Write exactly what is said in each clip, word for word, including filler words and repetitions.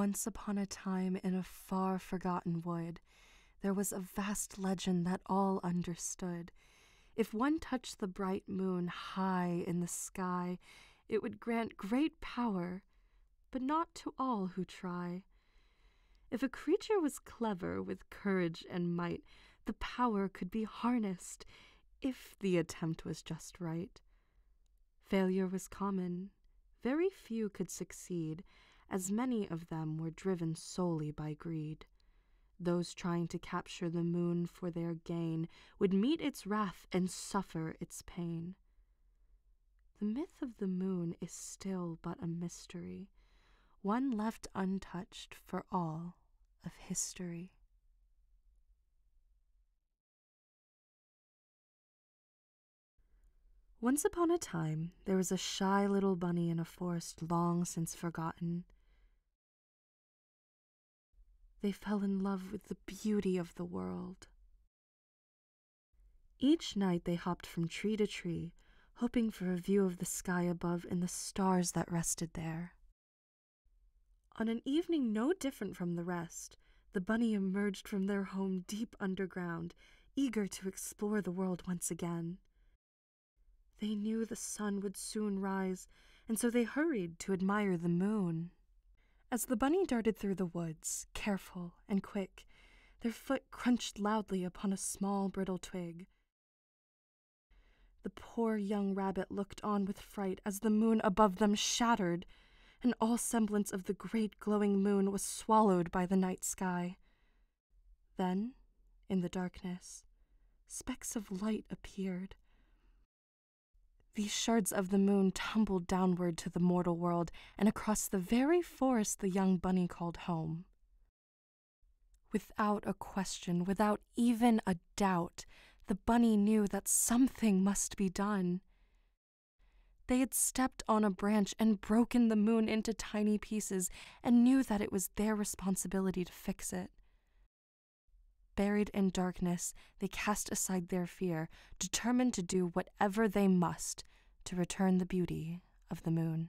Once upon a time, in a far forgotten wood, there was a vast legend that all understood. If one touched the bright moon high in the sky, it would grant great power, but not to all who try. If a creature was clever with courage and might, the power could be harnessed, if the attempt was just right. Failure was common. Very few could succeed, as many of them were driven solely by greed. Those trying to capture the moon for their gain would meet its wrath and suffer its pain. The myth of the moon is still but a mystery, one left untouched for all of history. Once upon a time, there was a shy little bunny in a forest long since forgotten. They fell in love with the beauty of the world. Each night they hopped from tree to tree, hoping for a view of the sky above and the stars that rested there. On an evening no different from the rest, the bunny emerged from their home deep underground, eager to explore the world once again. They knew the sun would soon rise, and so they hurried to admire the moon. As the bunny darted through the woods, careful and quick, their foot crunched loudly upon a small brittle twig. The poor young rabbit looked on with fright as the moon above them shattered, and all semblance of the great glowing moon was swallowed by the night sky. Then, in the darkness, specks of light appeared. These shards of the moon tumbled downward to the mortal world and across the very forest the young bunny called home. Without a question, without even a doubt, the bunny knew that something must be done. They had stepped on a branch and broken the moon into tiny pieces and knew that it was their responsibility to fix it. Buried in darkness, they cast aside their fear, determined to do whatever they must to return the beauty of the moon.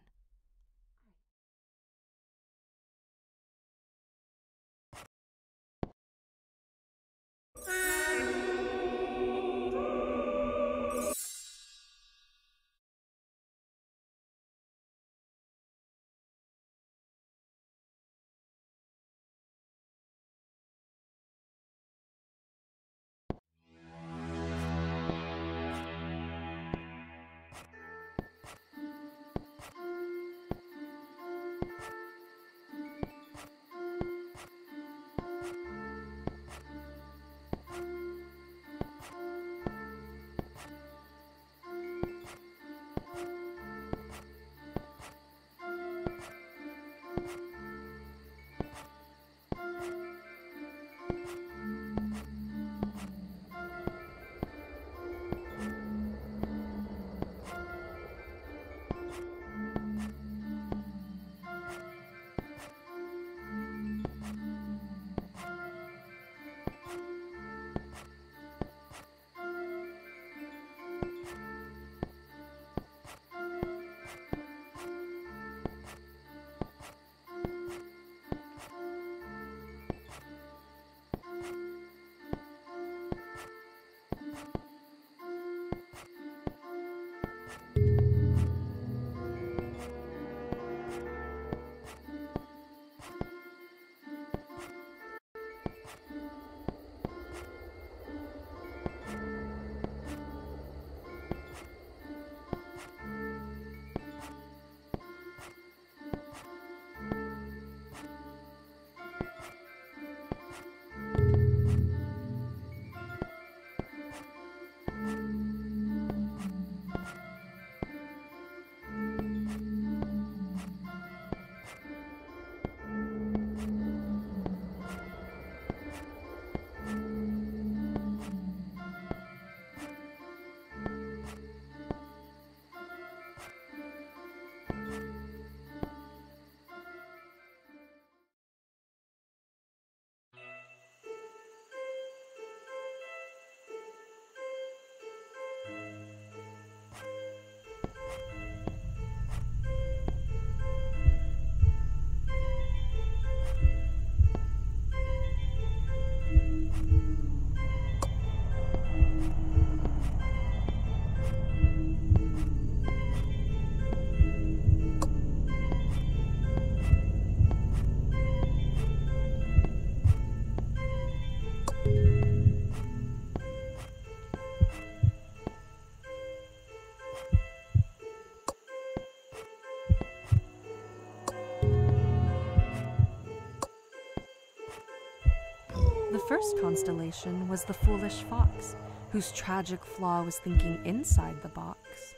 first constellation was the foolish fox, whose tragic flaw was thinking inside the box.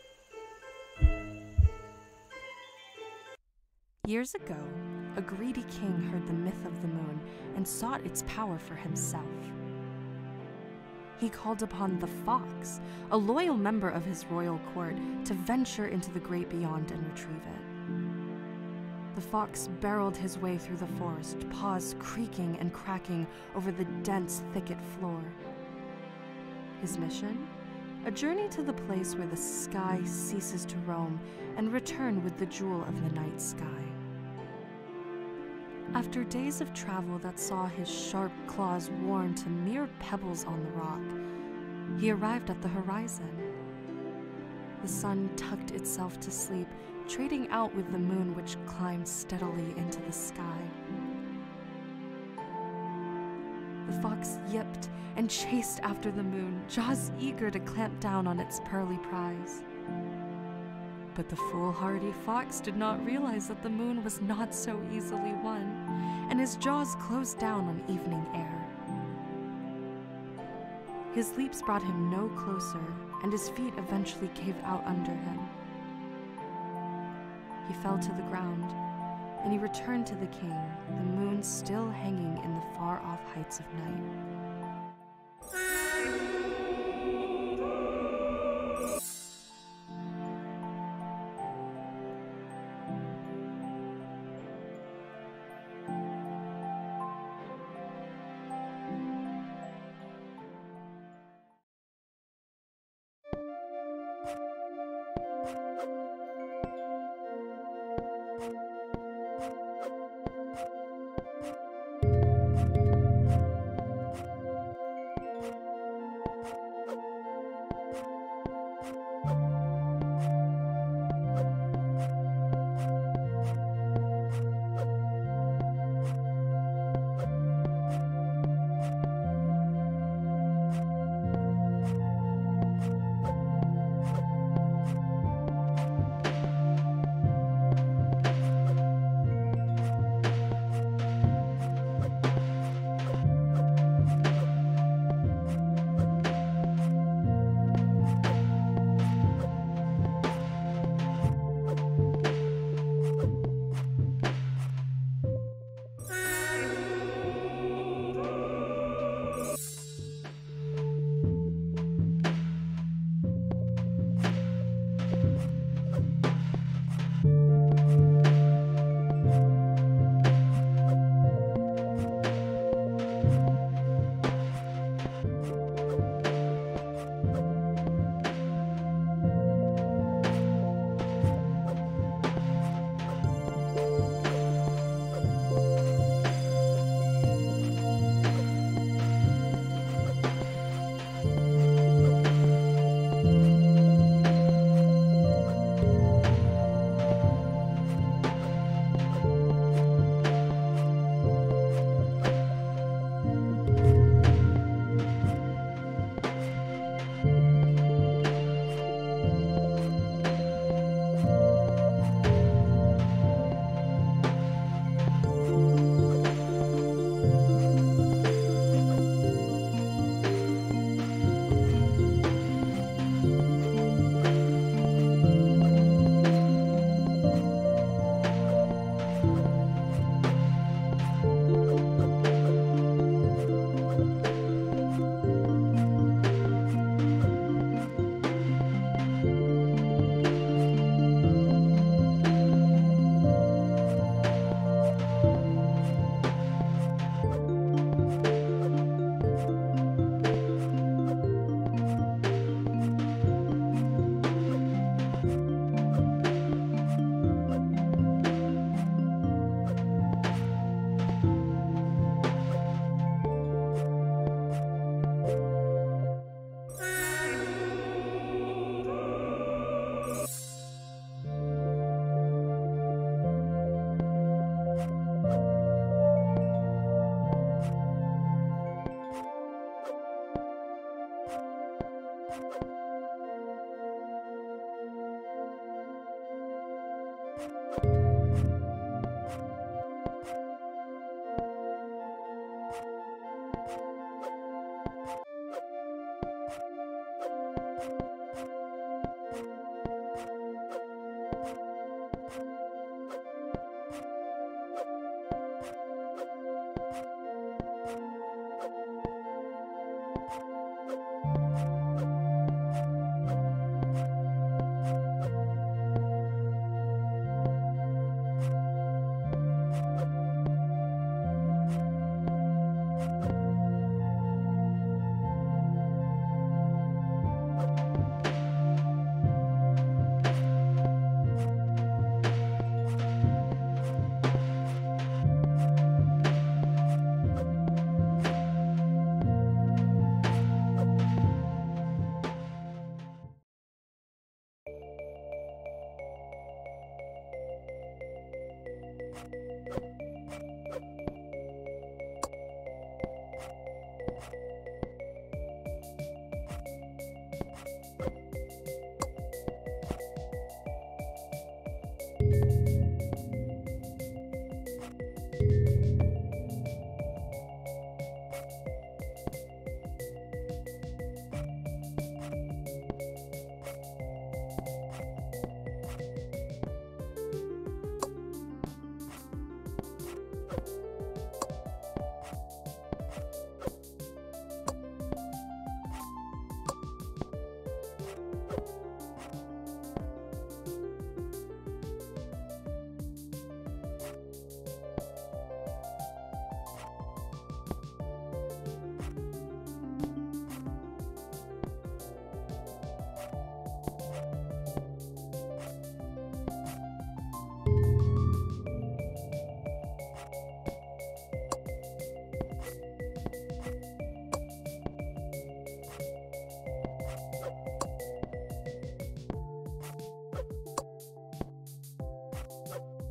Years ago, a greedy king heard the myth of the moon and sought its power for himself. He called upon the fox, a loyal member of his royal court, to venture into the great beyond and retrieve it. The fox barreled his way through the forest, paws creaking and cracking over the dense thicket floor. His mission? A journey to the place where the sky ceases to roam and return with the jewel of the night sky. After days of travel that saw his sharp claws worn to mere pebbles on the rock, he arrived at the horizon. The sun tucked itself to sleep, trading out with the moon which climbed steadily into the sky. The fox yipped and chased after the moon, jaws eager to clamp down on its pearly prize. But the foolhardy fox did not realize that the moon was not so easily won, and his jaws closed down on evening air. His leaps brought him no closer, and his feet eventually gave out under him. He fell to the ground, and he returned to the king, the moon still hanging in the far-off heights of night.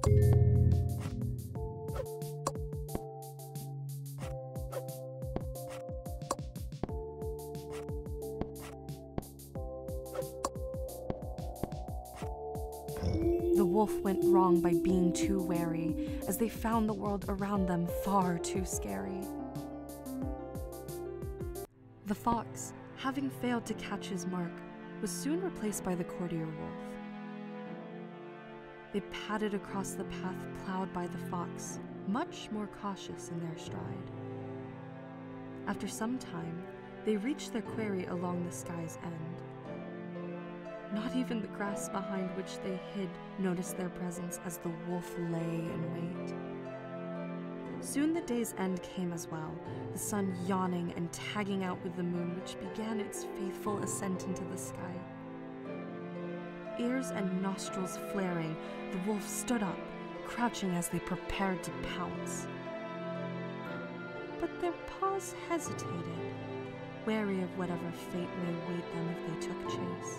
The wolf went wrong by being too wary, as they found the world around them far too scary. The fox, having failed to catch his mark, was soon replaced by the courtier wolf. They padded across the path plowed by the fox, much more cautious in their stride. After some time, they reached their quarry along the sky's end. Not even the grass behind which they hid noticed their presence as the wolf lay in wait. Soon the day's end came as well, the sun yawning and tagging out with the moon, which began its faithful ascent into the sky. Ears and nostrils flaring, the wolf stood up, crouching as they prepared to pounce. But their paws hesitated, wary of whatever fate may wait them if they took chase.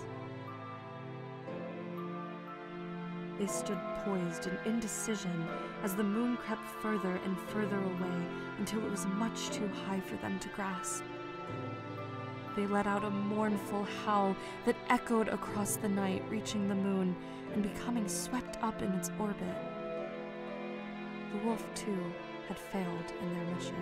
They stood poised in indecision as the moon crept further and further away until it was much too high for them to grasp. They let out a mournful howl that echoed across the night, reaching the moon and becoming swept up in its orbit. The wolf, too, had failed in their mission.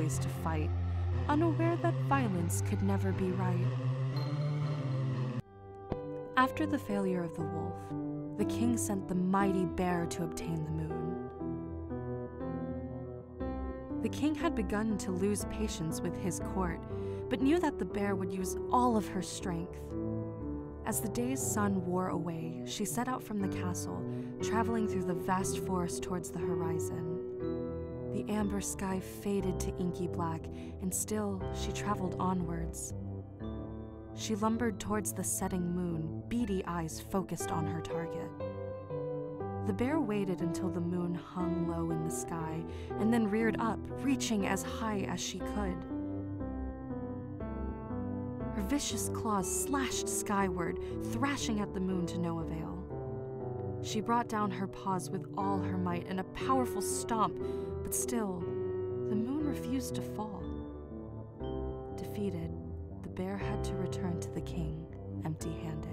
always to fight, unaware that violence could never be right. After the failure of the wolf, the king sent the mighty bear to obtain the moon. The king had begun to lose patience with his court, but knew that the bear would use all of her strength. As the day's sun wore away, she set out from the castle, traveling through the vast forest towards the horizon. The amber sky faded to inky black, and still she traveled onwards. She lumbered towards the setting moon, beady eyes focused on her target. The bear waited until the moon hung low in the sky, and then reared up, reaching as high as she could. Her vicious claws slashed skyward, thrashing at the moon to no avail. She brought down her paws with all her might in a powerful stomp, but still, the moon refused to fall. Defeated, the bear had to return to the king, empty-handed.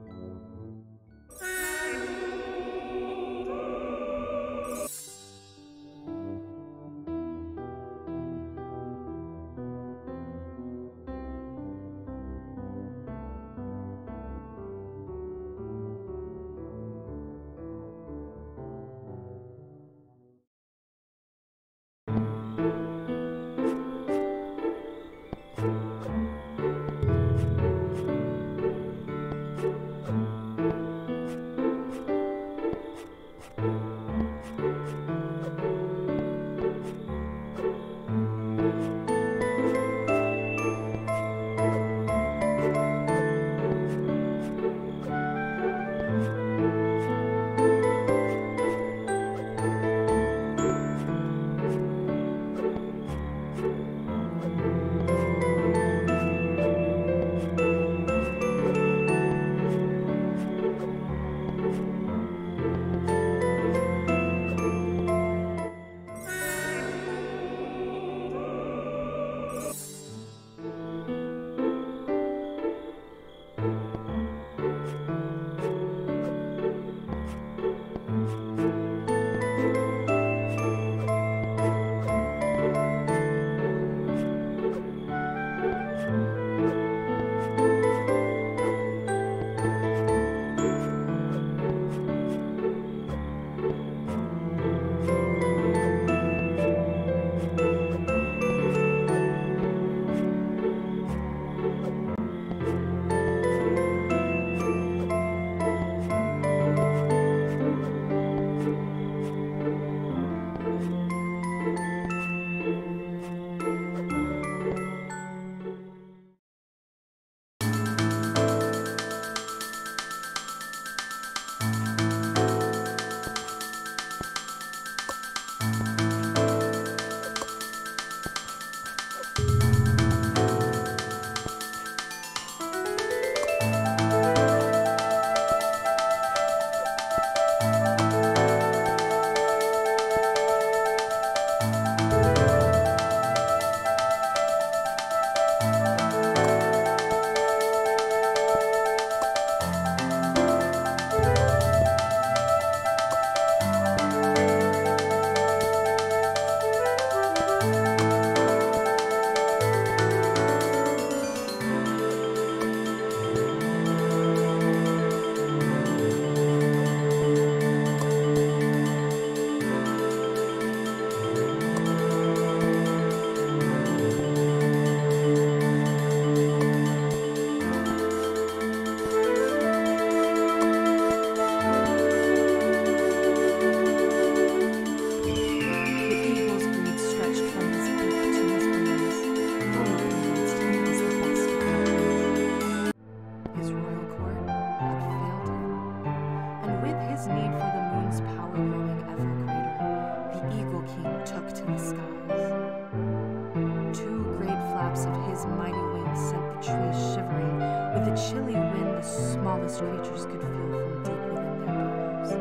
Creatures could feel from deep within their burrows.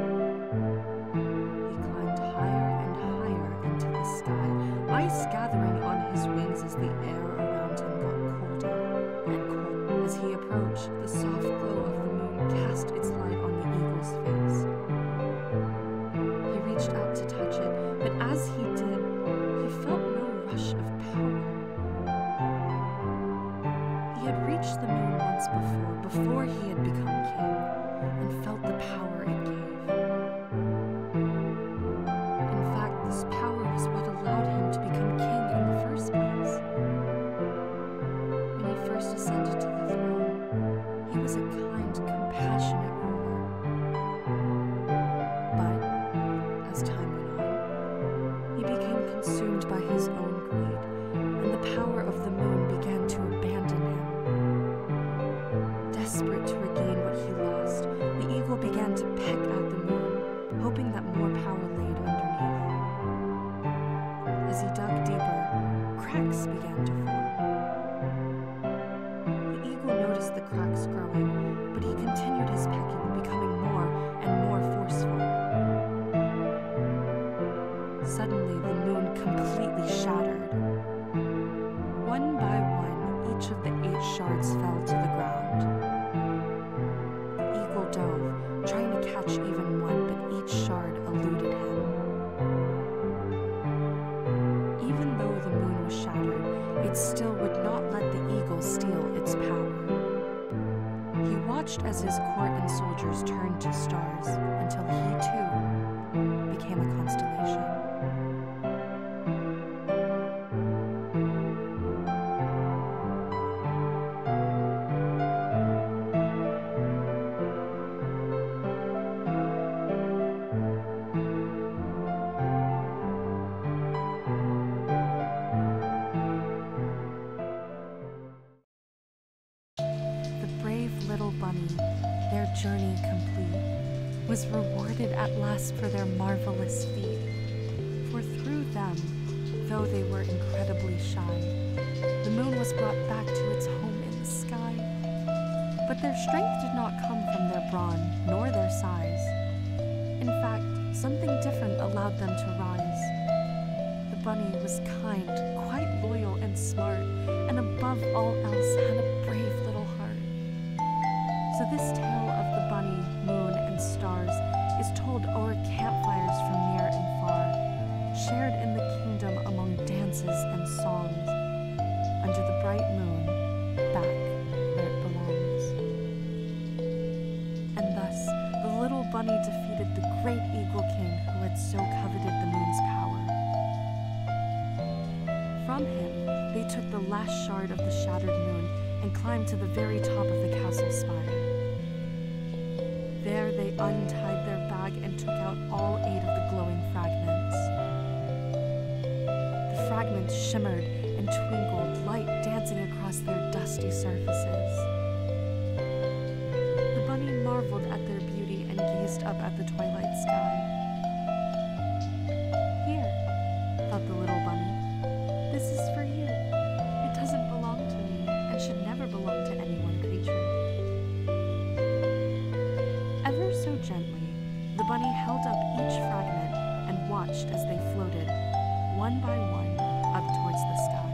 He climbed higher and higher into the sky, ice gathering on his wings as the air around him got colder and colder. As he approached, the soft glow of the moon cast its light on the eagle's face. He reached out to touch it, but as he did, he felt no rush of power reached the moon once before, before he had become king, and felt the power it gave. In fact, this power was what allowed him to become king in the first place. When he first ascended to the throne, he was a kind, compassionate ruler. But, as time went on, he became consumed by his own greed, and the power of the moon began to abandon him. Desperate to regain what he lost, the eagle began to peck at the moon, hoping that more power laid underneath. As he dug deeper, cracks began to form. The eagle noticed the cracks growing, but he continued his pecking, becoming more and more forceful. Suddenly, the moon completely shattered. One by one, each of the eight shards fell to the ground. The eagle dove, trying to catch even one, but each shard eluded him. Even though the moon was shattered, it still would not let the eagle steal its power. He watched as his court and soldiers turned to stars until he, too, became a constellation. Little bunny, their journey complete, was rewarded at last for their marvelous feat. For through them, though they were incredibly shy, the moon was brought back to its home in the sky. But their strength did not come from their brawn, nor their size. In fact, something different allowed them to rise. The bunny was kind, quite loyal and smart, and above all else had a brave little heart. So this tale of the bunny, moon, and stars is told o'er campfires from near and far, shared in the kingdom among dances and songs, under the bright moon, back where it belongs. And thus, the little bunny defeated the great eagle king who had so coveted the moon's power. From him, they took the last shard of the shattered moon and climbed to the very top of the castle spire. There they untied their bag and took out all eight of the glowing fragments. The fragments shimmered and twinkled, light dancing across their dusty surfaces. The bunny marveled at their beauty and gazed up at the twilight sky. Here, thought the little bunny, this is for you. It doesn't belong to me and should never belong to any one creature. Ever so gently, the bunny held up each fragment and watched as they floated, one by one, up towards the sky.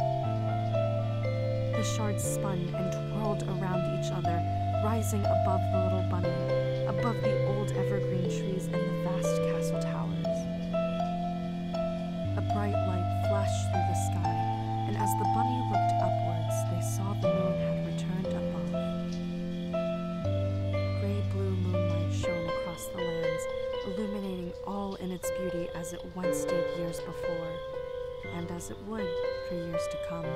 The shards spun and twirled around each other, rising above the little bunny, above the old evergreen trees and the vast castle towers. A bright light flashed through the sky, and as the bunny looked upwards, they saw the moon had returned above. Gray-blue moonlight shone across the lands, illuminating all in its beauty as it once did years before, and as it would for years to come.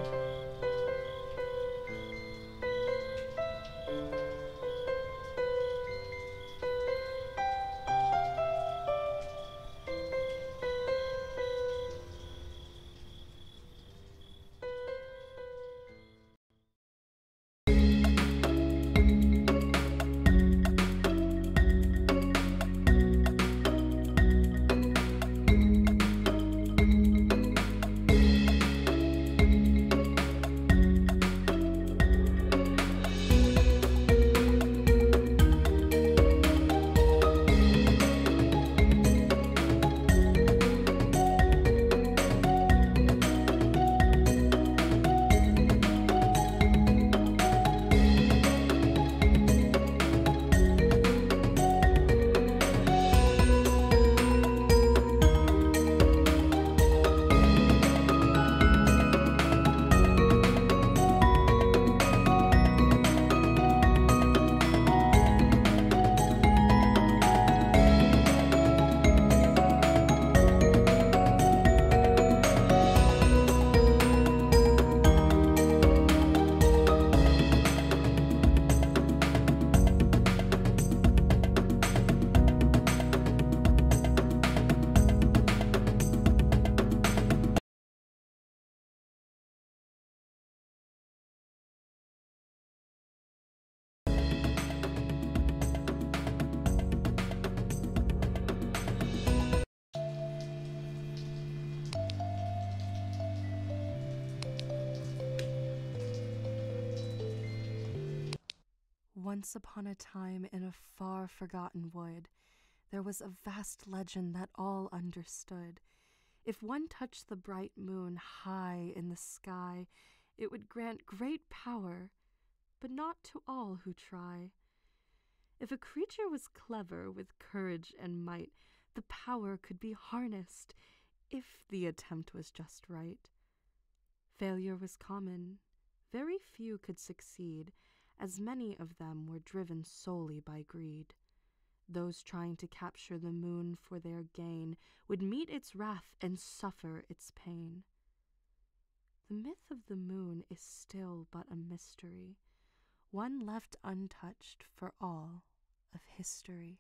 Once upon a time, in a far forgotten wood, there was a vast legend that all understood. If one touched the bright moon high in the sky, it would grant great power, but not to all who try. If a creature was clever with courage and might, the power could be harnessed, if the attempt was just right. Failure was common. Very few could succeed, as many of them were driven solely by greed. Those trying to capture the moon for their gain would meet its wrath and suffer its pain. The myth of the moon is still but a mystery, one left untouched for all of history.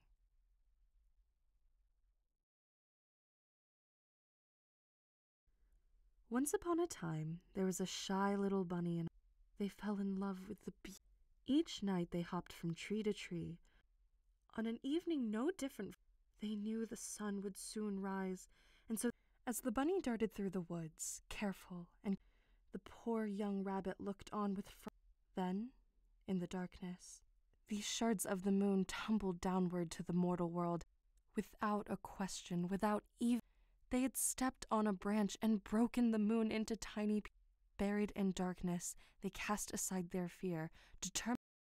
Once upon a time, there was a shy little bunny, and they fell in love with the bee. Each night they hopped from tree to tree. On an evening no different, they knew the sun would soon rise, and so as the bunny darted through the woods, careful, and the poor young rabbit looked on with fright. Then, in the darkness, these shards of the moon tumbled downward to the mortal world. Without a question, without even, they had stepped on a branch and broken the moon into tiny pieces. Buried in darkness, they cast aside their fear, determined.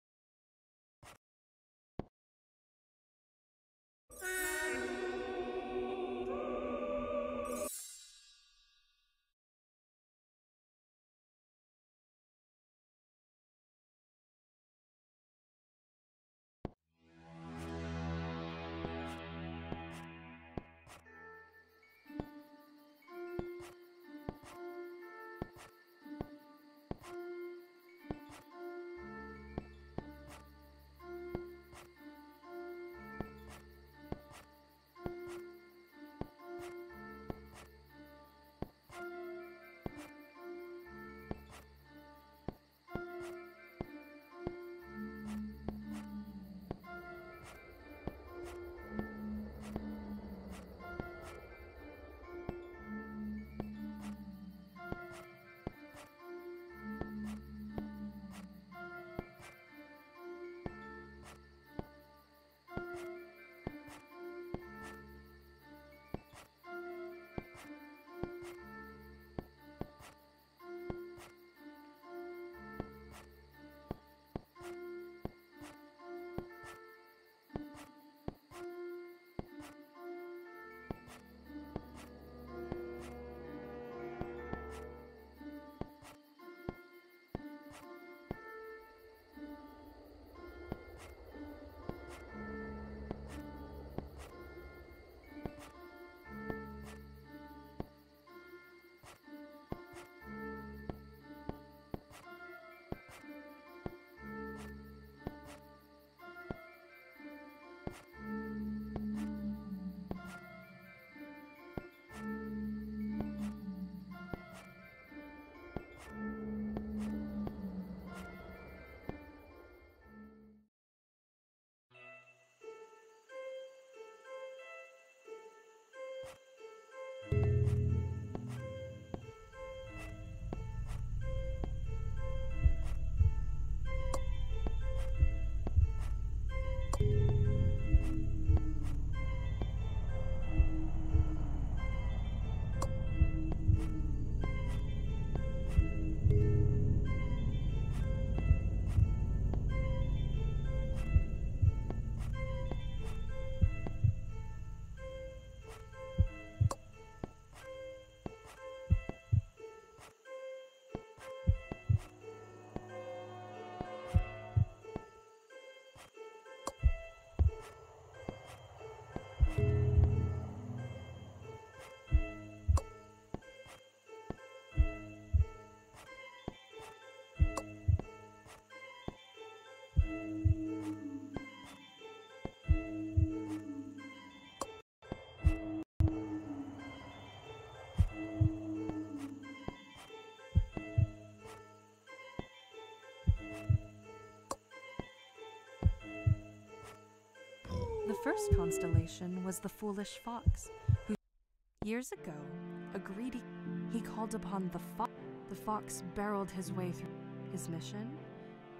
The first constellation was the foolish fox, who years ago, a greedy, he called upon the fox. The fox barreled his way through his mission.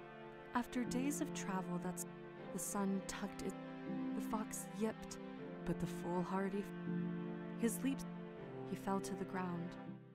After days of travel, that's the sun tucked it. The fox yipped, but the foolhardy, his leaps, he fell to the ground.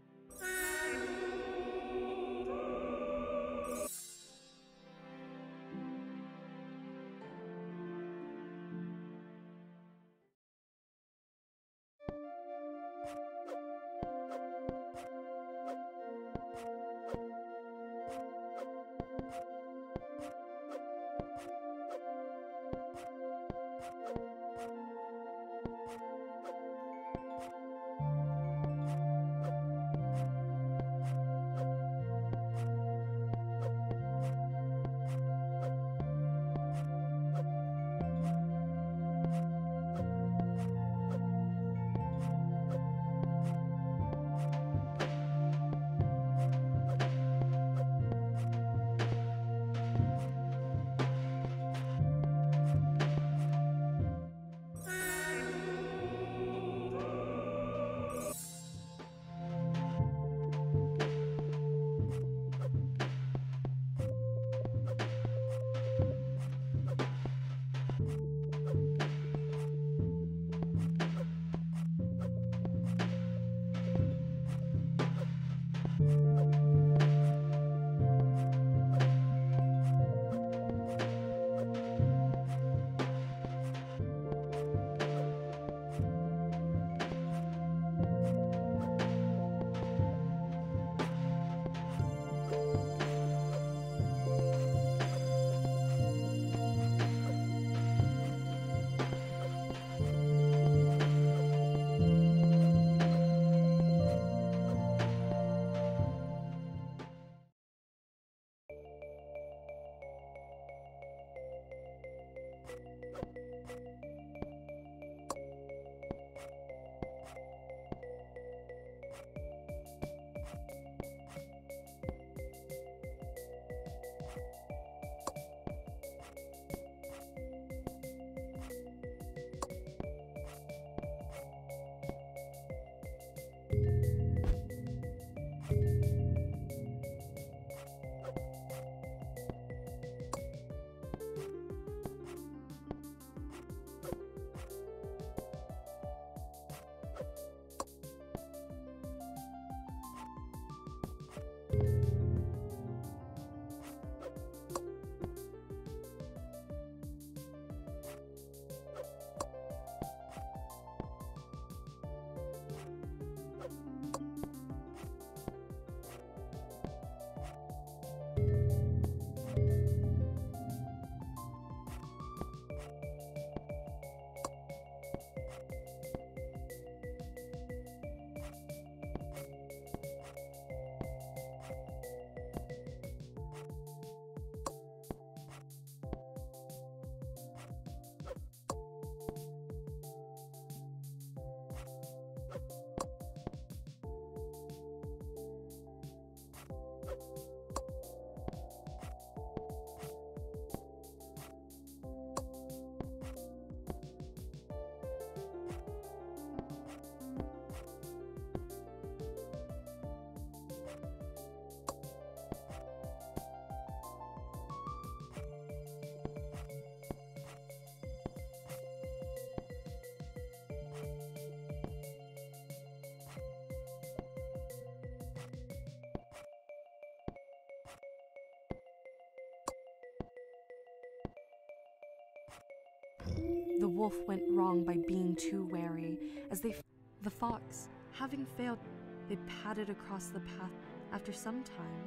The wolf went wrong by being too wary, as they, the fox, having failed, they padded across the path. After some time,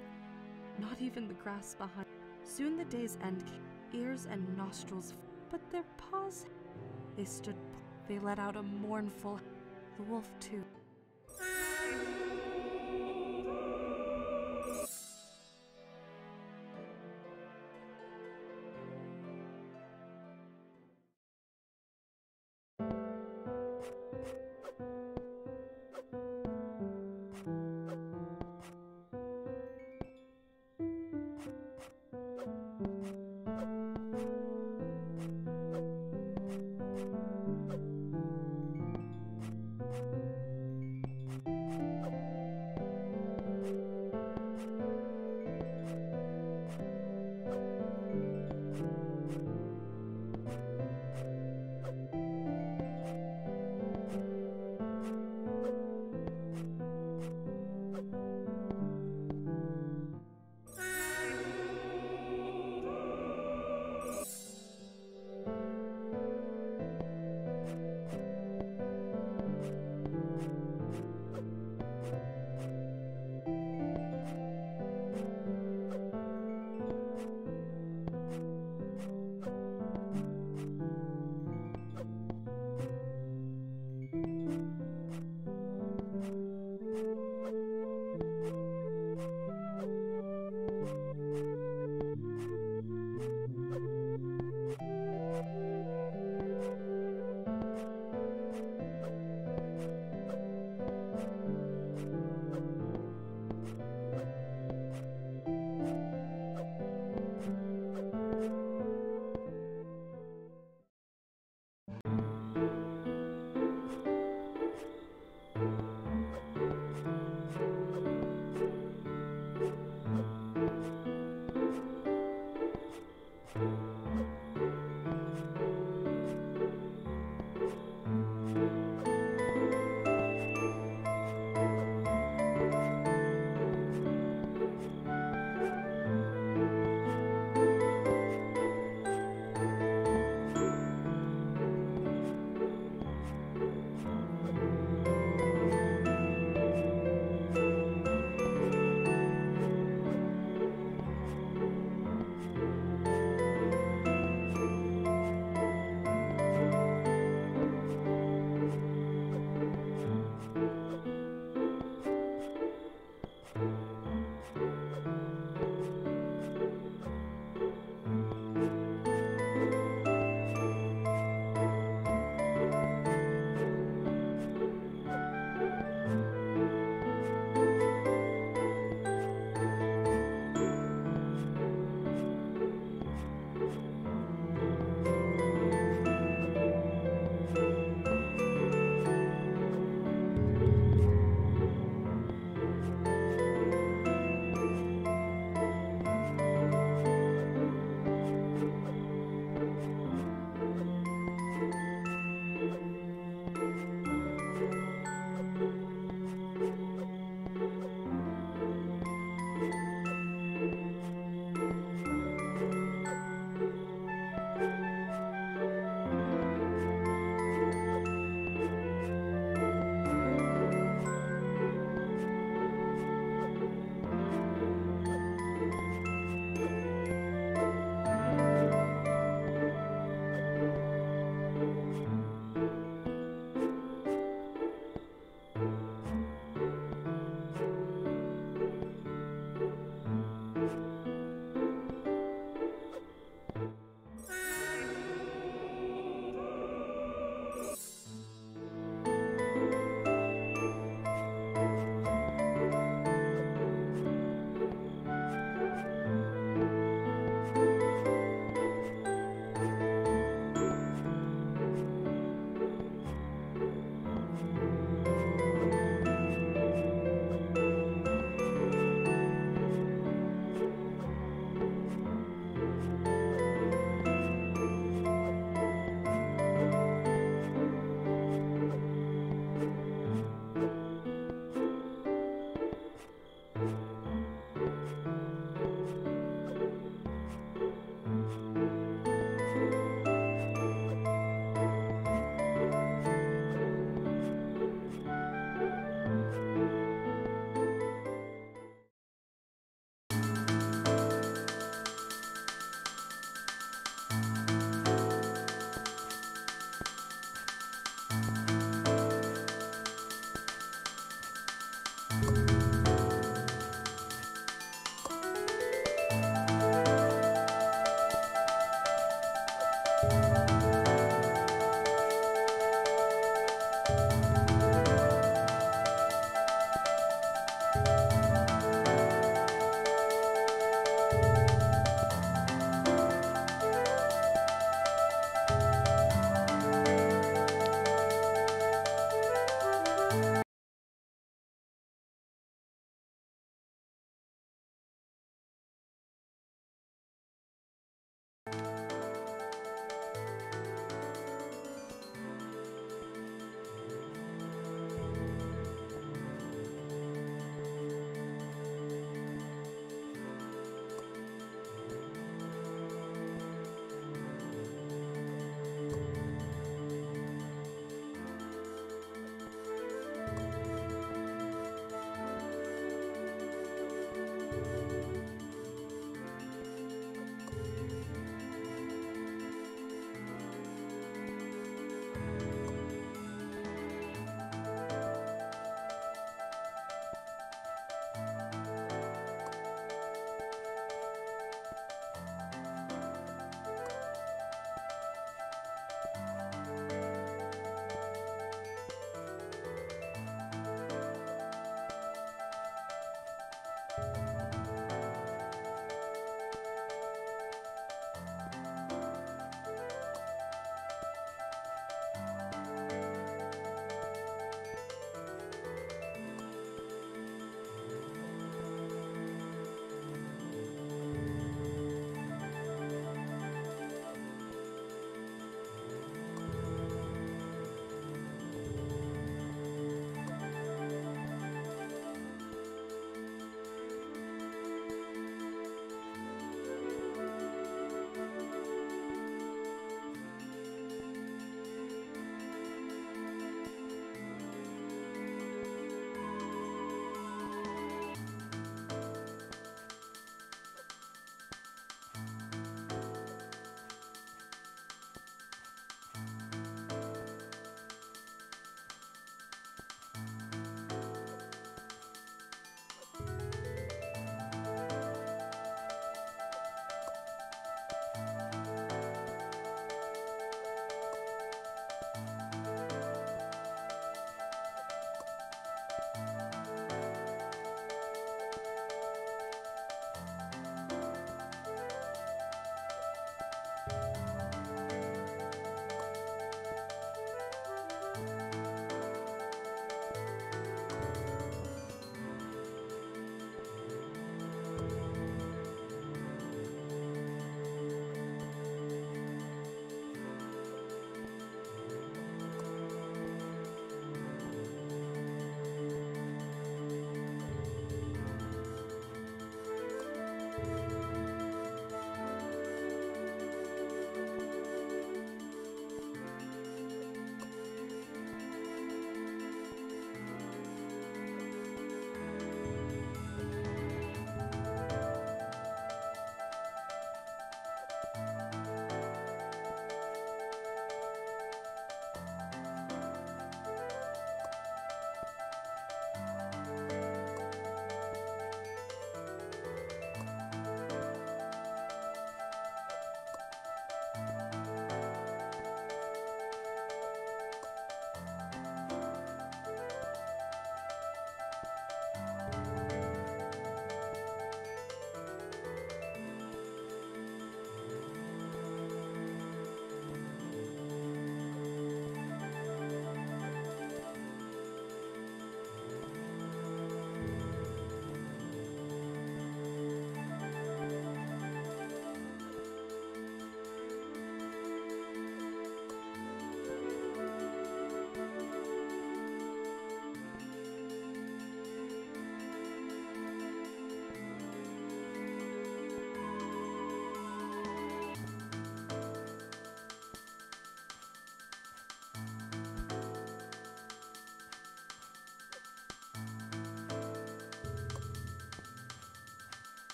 not even the grass behind. Soon the day's end came, ears and nostrils, but their paws, they stood, they let out a mournful, the wolf too.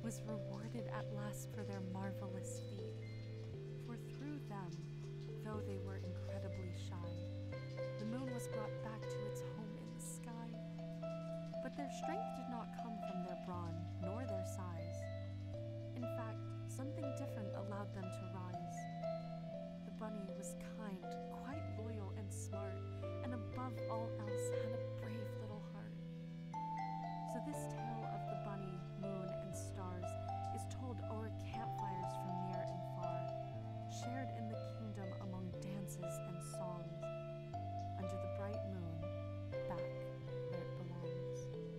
was rewarded at last for their marvelous feat, for through them, though they were incredibly shy, the moon was brought back to its home in the sky. But their strength did not come from their brawn, nor their size. In fact, something different allowed them to rise. The bunny was kind, quite loyal and smart, and above all else had a brave little heart. So this tale of the bunny, moon, and stars is told o'er campfires from near and far, shared in the kingdom among dances and songs, under the bright moon, back where it belongs.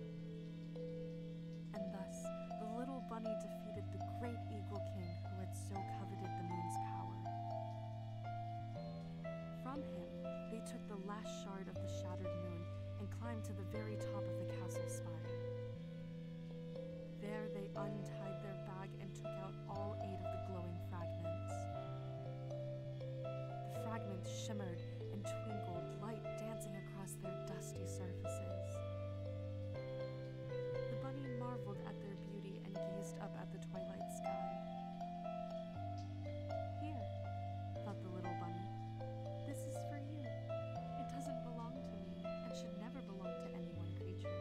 And thus, the little bunny defeated the great eagle king who had so coveted the moon's power. From him, they took the last shard of the shattered moon and climbed to the very top of the castle spire. There they untied their bag and took out all eight of the glowing fragments. The fragments shimmered and twinkled, light dancing across their dusty surfaces. The bunny marveled at their beauty and gazed up at the twilight sky. Here, thought the little bunny, this is for you. It doesn't belong to me and should never belong to any one creature.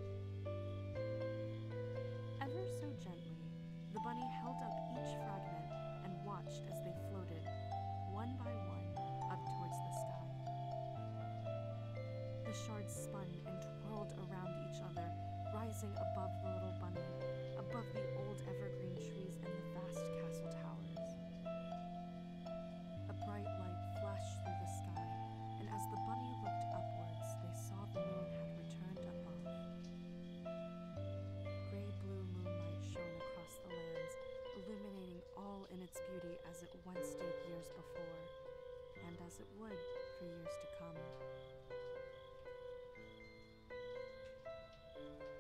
Ever so gently, the bunny held up each fragment and watched as they floated, one by one, up towards the sky. The shards spun and twirled around each other, rising above the little bunny, above the old evergreen trees and the vast castle towers. A bright light flashed through the sky, and as the bunny looked upwards, they saw the moon had returned above. Gray-blue moonlight shone across the lands, illuminating all in its beauty as it once did years before, and as it would for years to come.